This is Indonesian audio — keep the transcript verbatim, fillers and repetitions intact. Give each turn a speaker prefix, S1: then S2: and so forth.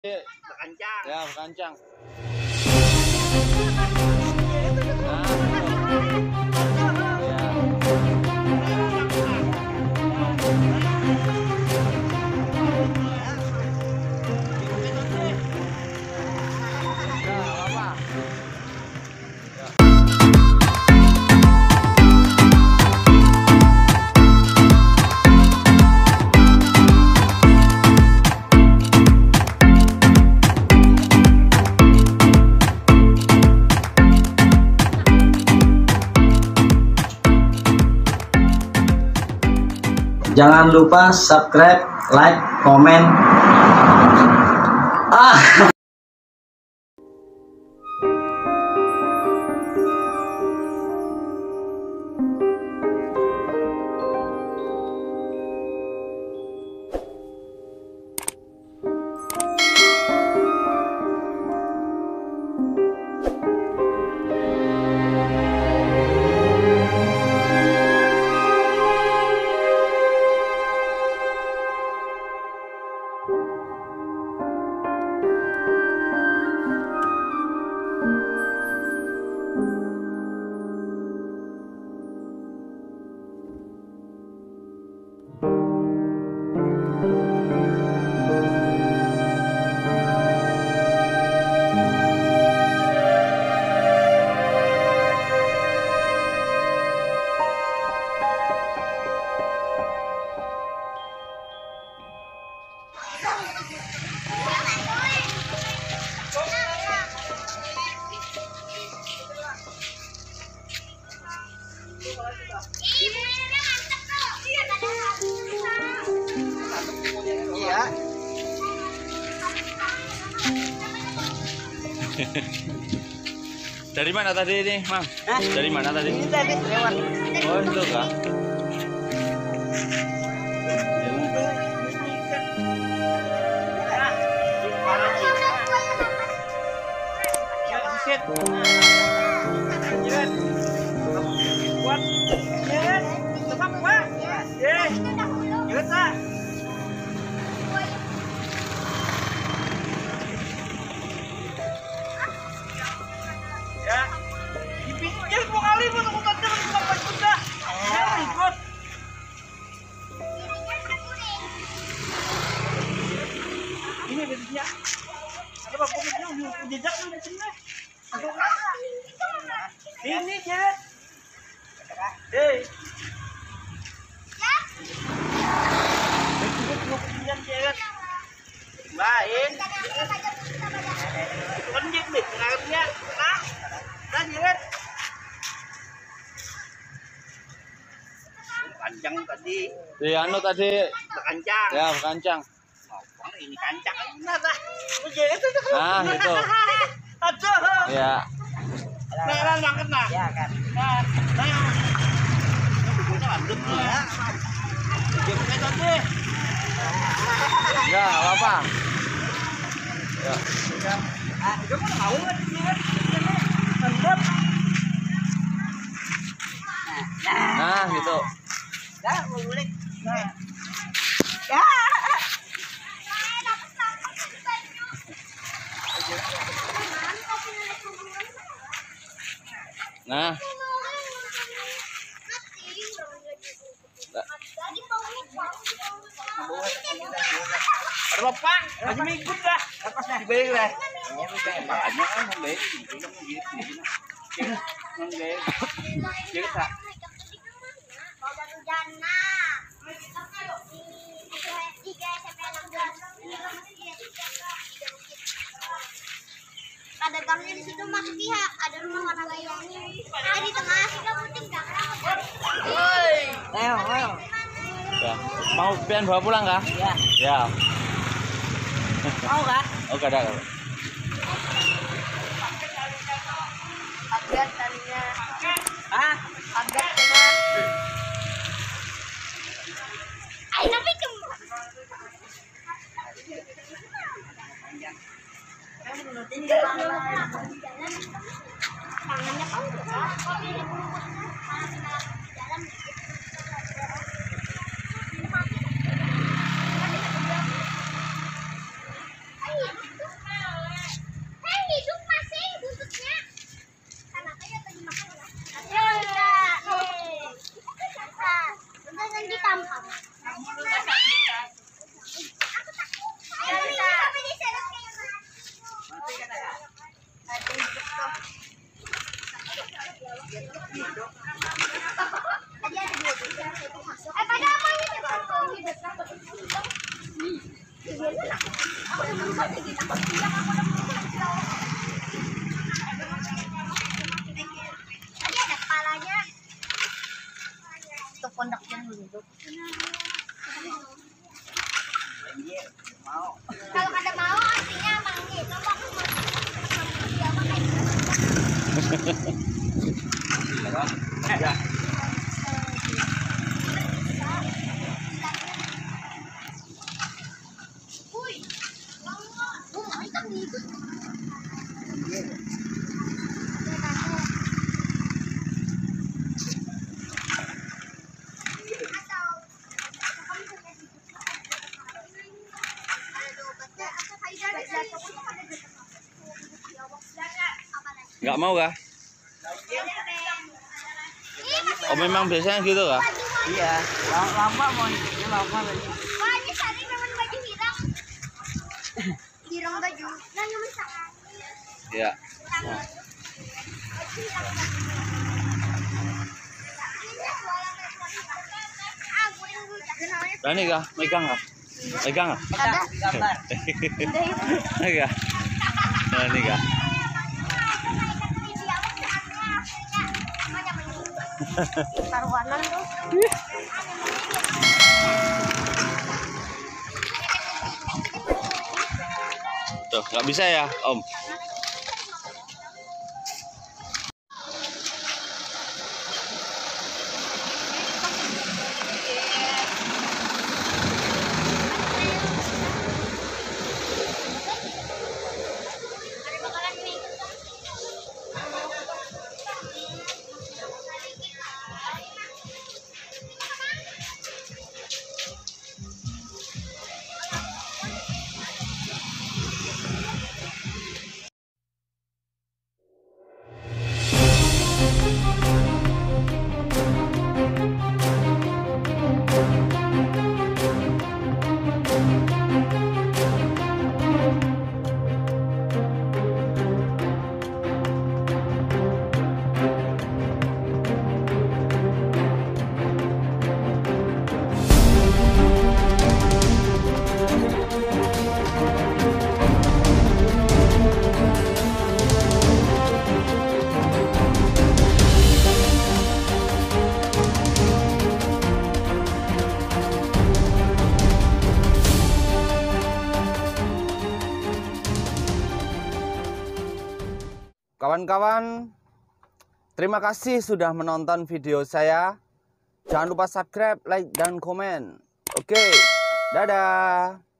S1: Berkancang.
S2: Ya, berkancang.
S3: Jangan lupa subscribe, like, komen. Ah.
S1: Iya.
S2: Dari mana tadi ini, Mang?
S1: Hah?
S2: Dari mana tadi?
S1: Ini tadi lewat.
S2: Oh, itu kah?
S1: Ini ada dia. Ada apa pokoknya jejak di sini. Ini Jared. Hei. Ya. Jared. Lain. Itu kan dia nih, pengaruhnya. Nah. Nah, Jared. Kancang tadi.
S2: Di anu tadi.
S1: Berkancang.
S2: Ya, berkancang.
S1: Oh, ini kancang benar lah.
S2: Nah, itu.
S1: Aduh.
S2: Ya.
S1: Nah, banget nah. Ya kan. Nah, nah. Ini lanjut ya. Jangan tadi.
S2: Enggak, apa-apa. Ya.
S1: Ah, itu kan mau kan dia. Mantap.
S2: Nah, gitu.
S1: Dah, boleh. Nah. Ya.
S2: Nah.
S1: Ada apa? Masih minggu dah. Lepas dah. Dibeli lah. Ini udah banyak kan membeli. Ini mau gitu. Membeli. Jadi tak.
S4: Ada gangnya di situ masuk pihak, ada rumah orang kaya. Ada di tengah sih kamu tinggal.
S1: Woi. Ayo, ayo.
S2: Ya. Mau pian bawa pulang kah?
S1: Ya.
S2: Ya.
S1: Mau kah?
S2: Oh, enggak ada.
S1: Update tadinya. Hah? Update tadinya.
S4: Ayo tapi kem. Tangannya kan Tadi ada kepalanya. Itu pondok yang duduk. Kalau ada mau artinya manggil. Kalau aku mau dia makan.
S1: Ya.
S4: Uy, oh, mantap nih itu.
S2: Nggak mau kah? Oh memang biasanya gitu kah?
S1: Iya, lama, lama mau ini lama lagi.
S4: Wah, ini tadi memang baju hirang. Hirang baju. Nah, yang misalkan.
S2: Iya. Berani kah? Megang kah? Megang kah?
S4: Ada.
S1: Gambar.
S2: Megang. Berani kah?
S4: Taruhanan tuh.
S2: Tuh, nggak bisa ya, Om? Kawan-kawan, terima kasih sudah menonton video saya. Jangan lupa subscribe, like, dan komen. Oke, dadah.